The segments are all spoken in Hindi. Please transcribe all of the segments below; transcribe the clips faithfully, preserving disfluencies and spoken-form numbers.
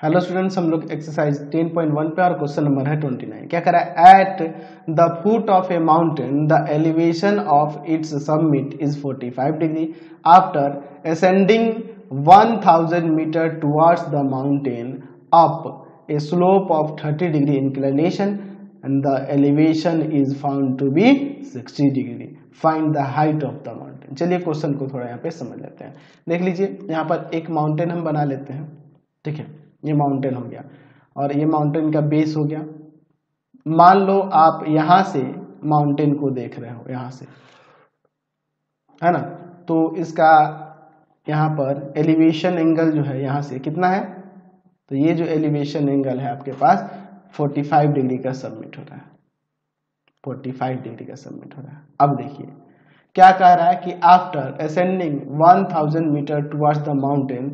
हेलो स्टूडेंट्स, हम लोग एक्सरसाइज टेन पॉइंट वन पे और क्वेश्चन नंबर है ट्वेंटी नाइन। क्या करा है? At the foot of a mountain the elevation of its summit is forty five degree after ascending one thousand metre towards the mountain up a slope of thirty degree inclination and the elevation is found to be sixty degree. Find the height of the mountain. चलिए क्वेश्चन को थोड़ा यहाँ पे समझ लेते हैं। देख लीजिए, यहाँ पर एक माउंटेन हम बना लेते हैं। ठीक है, ये माउंटेन हो गया और ये माउंटेन का बेस हो गया। मान लो आप यहाँ से माउंटेन को देख रहे हो, यहाँ से, है ना, तो इसका यहाँ पर एलिवेशन एंगल जो है यहाँ से कितना है, तो ये जो एलिवेशन एंगल है आपके पास पैंतालीस डिग्री का सबमिट हो रहा है। पैंतालीस डिग्री का सबमिट हो रहा है। अब देखिए क्या कह रहा है कि after ascending one thousand metre towards the mountain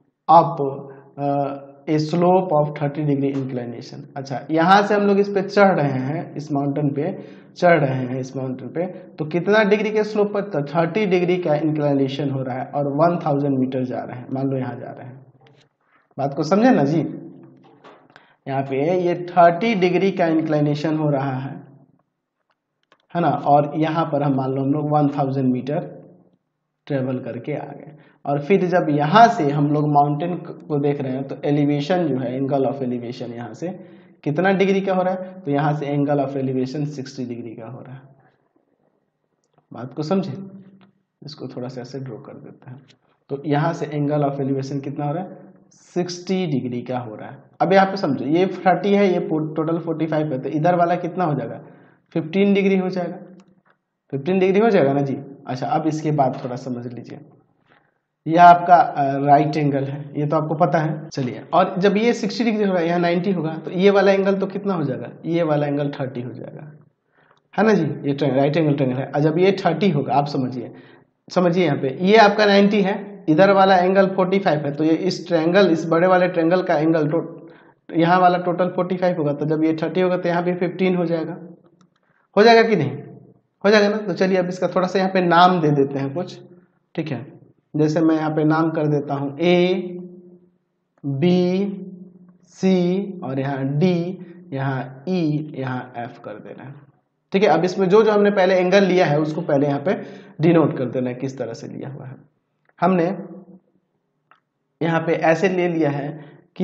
up a slope of thirty degree inclination. अच्छा, यहाँ से हम लोग इस पे चढ़ रहे हैं, इस माउंटेन पे चढ़ रहे हैं, इस माउंटेन पे, तो कितना डिग्री के स्लोप पर? तो थर्टी डिग्री का इंक्लिनेशन हो रहा है और वन थाउजेंड मीटर जा रहे हैं। मान लो यहाँ जा रहे हैं, बात को समझे ना जी। यहाँ पे ये थर्टी डिग्री का इंक्लिनेशन हो रहा है, है ना, और यहाँ पर हम मान लो हम लोग वन थाउजेंड मीटर ट्रेवल करके आ गए। और फिर जब यहाँ से हम लोग माउंटेन को देख रहे हैं तो एलिवेशन जो है, एंगल ऑफ एलिवेशन यहाँ से कितना डिग्री का हो रहा है? तो यहाँ से angle of elevation sixty degree का हो रहा है। बात को समझे? इसको थोड़ा सा ऐसे ड्रॉ कर देते हैं। तो यहाँ से एंगल ऑफ एलिवेशन कितना हो रहा है? सिक्सटी डिग्री का हो रहा है। अब यहाँ पे समझो, ये थर्टी है, ये टोटल फोर्टी फाइव है, तो इधर वाला कितना हो जाएगा? फिफ्टीन डिग्री हो जाएगा। फिफ्टीन डिग्री हो जाएगा ना जी। अच्छा, अब इसके बाद थोड़ा समझ लीजिए, यह आपका राइट एंगल है, ये तो आपको पता है। चलिए, और जब ये सिक्सटी डिग्री होगा, यहाँ नाइन्टी होगा, तो ये वाला एंगल तो कितना हो जाएगा? ये वाला एंगल थर्टी हो जाएगा, है ना जी। ये राइट एंगल ट्रायंगल है। और जब ये थर्टी होगा, आप समझिए समझिए यहाँ पे ये आपका नाइन्टी है, इधर वाला एंगल फोर्टी फाइव है, तो ये इस ट्रायंगल, इस बड़े वाले ट्रायंगल का एंगल तो यहाँ वाला टोटल फोर्टी फाइव होगा, तो जब ये थर्टी होगा तो यहाँ पे फिफ्टीन हो जाएगा। हो जाएगा कि नहीं? हो जाएगा ना। तो चलिए अब इसका थोड़ा सा यहाँ पे नाम दे देते हैं कुछ। ठीक है, जैसे मैं यहाँ पे नाम कर देता हूँ ए, बी, सी, और यहाँ डी, यहाँ ई, यहाँ एफ कर देना है। ठीक है, अब इसमें जो जो हमने पहले एंगल लिया है उसको पहले यहाँ पे डिनोट कर देना है, किस तरह से लिया हुआ है। हमने यहाँ पे ऐसे ले लिया है कि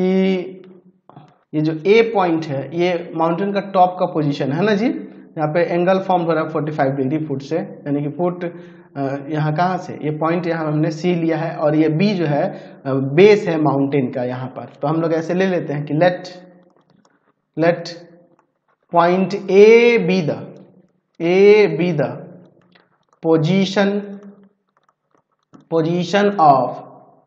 ये जो ए पॉइंट है, ये माउंटेन का टॉप का पोजीशन है ना जी। यहाँ पे एंगल फॉर्म हो रहा है फोर्टी फाइव डिग्री फुट से, यानी कि फुट यहाँ कहाँ से, ये पॉइंट यहाँ हमने सी लिया है, और ये बी जो है बेस है माउंटेन का यहाँ पर। तो हम लोग ऐसे ले लेते हैं कि let let point A B the A B the position position of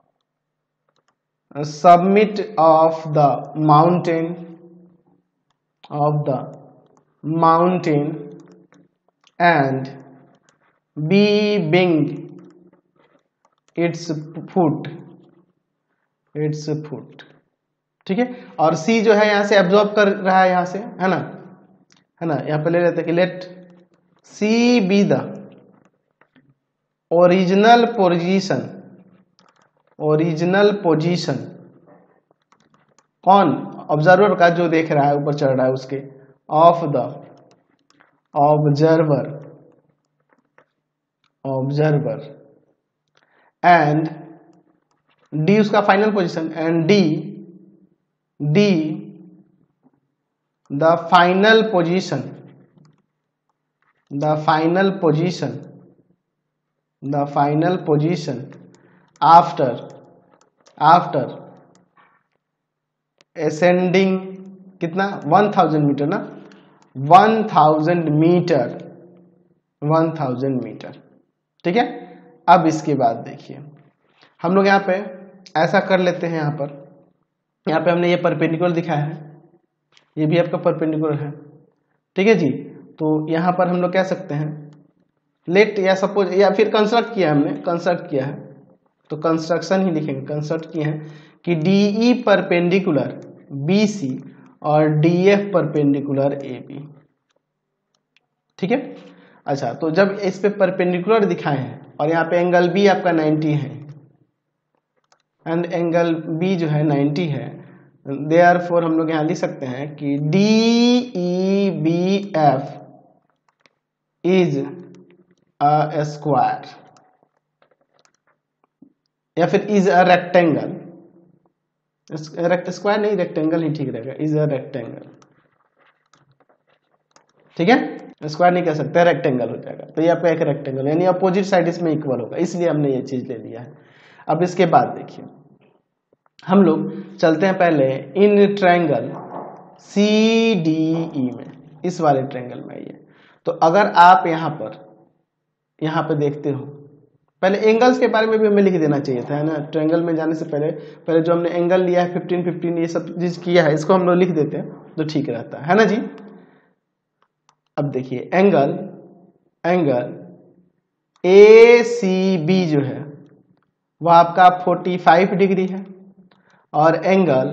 summit of the mountain of the mountain and B being its foot its foot। ठीक है, और C जो है यहाँ से एब्जॉर्ब कर रहा है, यहाँ से, है ना, है ना। यहाँ पे ले लेते हैं कि let C be the original position original position कौन? ऑब्जर्वर का, जो देख रहा है, ऊपर चढ़ रहा है उसके, of the observer observer and D उसका final position, and D D the final position the final position the final position after after ascending कितना? वन थाउजेंड मीटर ना, one thousand metre one thousand metre. ठीक है, अब इसके बाद देखिए हम लोग यहाँ पे ऐसा कर लेते हैं। यहाँ पर यहाँ पे हमने ये परपेंडिकुलर दिखाया है, ये भी आपका परपेंडिकुलर है। ठीक है जी, तो यहाँ पर हम लोग कह सकते हैं लेट, या सपोज, या फिर कंस्ट्रक्ट किया हमने कंस्ट्रक्ट किया है, तो कंस्ट्रक्शन ही लिखेंगे। कंस्ट्रक्ट किए हैं कि डीई परपेंडिकुलर बीसी और डीएफ परपेंडिकुलर एबी। ठीक है, अच्छा, तो जब इस पे परपेंडिकुलर दिखाए हैं और यहाँ पे एंगल बी आपका नाइन्टी है एंड एंगल बी जो है नाइन्टी है, देयरफॉर हम लोग यहाँ लिख सकते हैं कि D E B F is a square या फिर इज अ रेक्टेंगल, स्क्वायर नहीं रेक्टेंगल ही ठीक रहेगा, इज अ रेक्टेंगल, ठीक है, स्क्वायर नहीं कह सकते, रेक्टेंगल हो जाएगा। तो ये आपका एक रेक्टेंगल यानी अपोजिट साइड इसमें इक्वल होगा, इसलिए हमने ये चीज ले लिया है। अब इसके बाद देखिए हम लोग चलते हैं पहले इन ट्रायंगल सी डी ई में, इस वाले ट्रायंगल में ये। तो अगर आप यहाँ पर यहाँ पे देखते हो, पहले एंगल्स के बारे में भी हमें लिख देना चाहिए था, है ना। ट्रायंगल में जाने से पहले पहले जो हमने एंगल लिया है फिफ्टीन फिफ्टीन ये सब चीज किया है, इसको हम लोग लिख देते हैं तो ठीक रहता है ना जी। अब देखिए angle angle A C B जो है वह आपका पैंतालीस डिग्री है और एंगल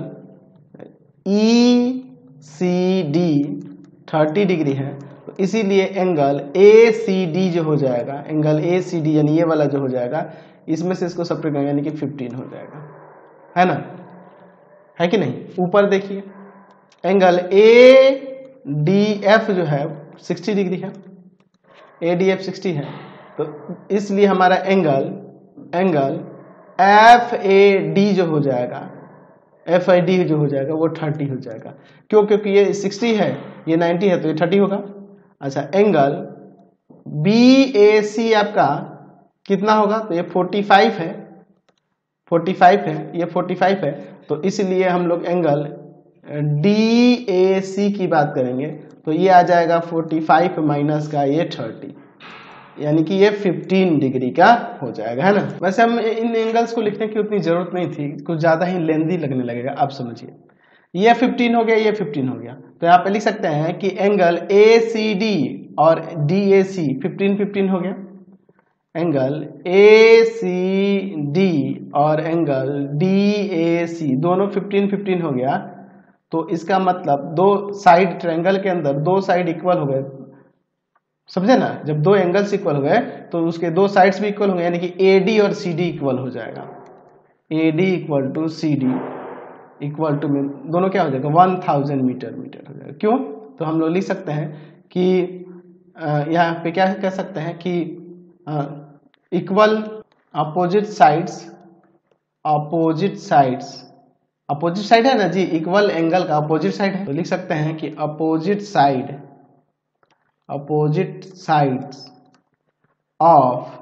ई सी डी तीस डिग्री है। तो इसीलिए एंगल ए सी डी जो हो जाएगा, एंगल ए सी डी यानी ये वाला जो हो जाएगा, इसमें से इसको सब्ट्रैक्ट करेंगे यानी कि पंद्रह हो जाएगा, है ना, है कि नहीं। ऊपर देखिए एंगल ए डी एफ जो है साठ डिग्री है, ए डी एफ साठ है, तो इसलिए हमारा angle angle F A D जो हो जाएगा, एफ आई डी जो हो जाएगा वो तीस हो जाएगा। क्यों? क्योंकि ये साठ है ये नब्बे है तो ये तीस होगा। अच्छा एंगल बी ए सी आपका कितना होगा? तो ये पैंतालीस है, पैंतालीस है, ये पैंतालीस है, तो इसलिए हम लोग एंगल डी ए सी की बात करेंगे तो ये आ जाएगा पैंतालीस माइनस का ये तीस, यानी कि ये पंद्रह डिग्री का हो जाएगा, है ना। वैसे हम इन एंगल्स को लिखने की उतनी जरूरत नहीं थी, कुछ ज्यादा ही लेंदी लगने लगेगा, आप समझिए। ये पंद्रह हो गया, ये पंद्रह हो गया, तो यहाँ पे लिख सकते हैं कि एंगल ए सी डी और डी ए सी पंद्रह पंद्रह हो गया, एंगल ए सी डी और एंगल डी ए सी दोनों पंद्रह पंद्रह हो गया। तो इसका मतलब दो साइड ट्रायंगल के अंदर दो साइड इक्वल हो गए, समझे ना। जब दो एंगल्स इक्वल हो गए तो उसके दो साइड्स भी इक्वल होंगे, यानी कि ए डी और सी डी इक्वल हो जाएगा, A D equal to C D equal to में दोनों क्या हो जाएगा वन थाउजेंड मीटर मीटर हो जाएगा। क्यों? तो हम लोग लिख सकते हैं कि यहाँ पे क्या कह सकते हैं कि equal opposite sides, opposite sides, opposite side है ना जी, इक्वल एंगल का अपोजिट साइड है, तो लिख सकते हैं कि opposite side opposite sides of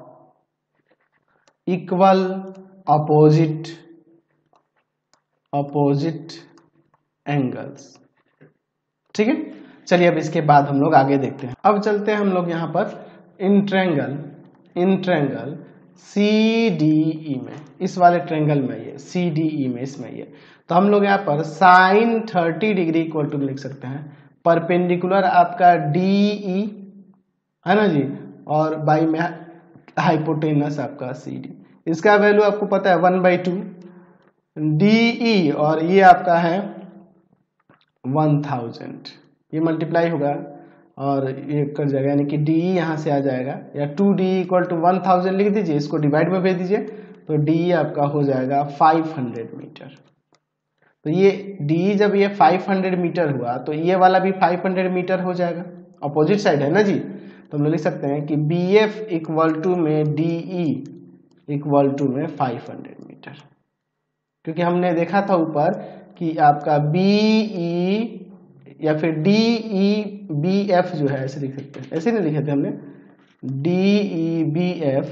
equal opposite opposite angles, ठीक है। चलिए अब इसके बाद हम लोग आगे देखते हैं। अब चलते हैं हम लोग यहाँ पर in triangle in triangle C D E में, इस वाले ट्रायंगल में ये सी डी ई में इसमें ये, तो हम लोग यहाँ पर sine thirty degree equal to लिख सकते हैं परपेंडिकुलर आपका डी ई, है ना जी, और बाई में हाइपोटेनस आपका सी डी। इसका वैल्यू आपको पता है one by two D E और ये आपका है वन थाउजेंड, ये मल्टीप्लाई होगा और ये कर जाएगा, यानी कि डी ई यहाँ से आ जाएगा, या two D equal to one thousand लिख दीजिए, इसको डिवाइड में भेज दीजिए तो डी ई आपका हो जाएगा फाइव हंड्रेड मीटर। तो ये डी जब ये फाइव हंड्रेड मीटर हुआ तो ये वाला भी फाइव हंड्रेड मीटर हो जाएगा, अपोजिट साइड है ना जी। तो हम लोग लिख सकते हैं कि बी एफ इक्वल टू में डी ई इक्वल टू में फाइव हंड्रेड मीटर, क्योंकि हमने देखा था ऊपर कि आपका बी ई या फिर डी ई बी एफ जो है ऐसे लिख सकते हैं, ऐसे नहीं लिखे थे हमने, D E B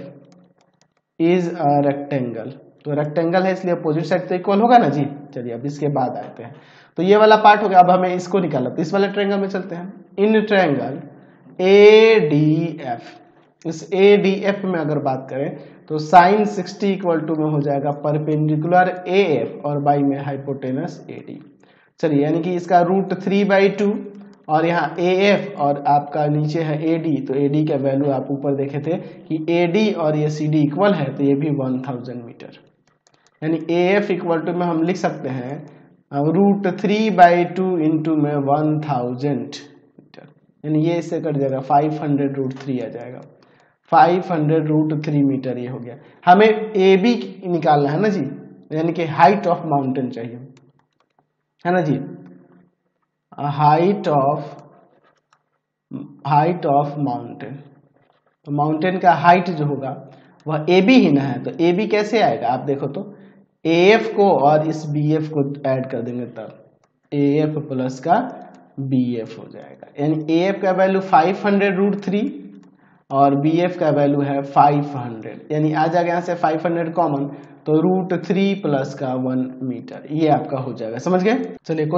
F is a rectangle, तो रेक्टेंगल है इसलिए अपोजिट साइड तो इक्वल होगा ना जी। चलिए अब इसके बाद आते हैं, तो ये वाला पार्ट हो गया, अब हमें इसको निकालना, तो इस वाले ट्रायंगल में चलते हैं। In triangle A D F, इस ए डी एफ में अगर बात करें तो साइन सिक्सटी इक्वल टू में हो जाएगा परपेंडिकुलर ए एफ और बाई में हाइपोटेनस ए डी। चलिए यानी कि इसका रूट थ्री बाई टू और यहाँ ए एफ और आपका नीचे है ए डी, तो ए डी का वैल्यू आप ऊपर देखे थे कि ए डी और ये सी डी इक्वल है, तो ये भी वन थाउजेंड मीटर, यानी ए एफ इक्वल टू में हम लिख सकते हैं root three by two into में वन थाउजेंड मीटर, यानी ये इससे कट जाएगा फाइव हंड्रेड रूट थ्री आ जाएगा, five hundred root three metre ये हो गया। हमें ए बी निकालना है ना जी, यानी कि हाइट ऑफ माउंटेन चाहिए, है ना जी। Height of height of mountain, तो माउंटेन का हाइट जो होगा वह ए बी ही ना है, तो ए बी कैसे आएगा आप देखो तो, ए एफ को और इस बी एफ को ऐड कर देंगे तब ए एफ प्लस का बी एफ हो जाएगा, यानी ए एफ का value five hundred root three और बी एफ का वैल्यू है फाइव हंड्रेड, यानी आ जाएगा यहाँ से फाइव हंड्रेड कॉमन, तो रूट थ्री प्लस का वन मीटर, ये आपका हो जाएगा। समझ गए? चलिए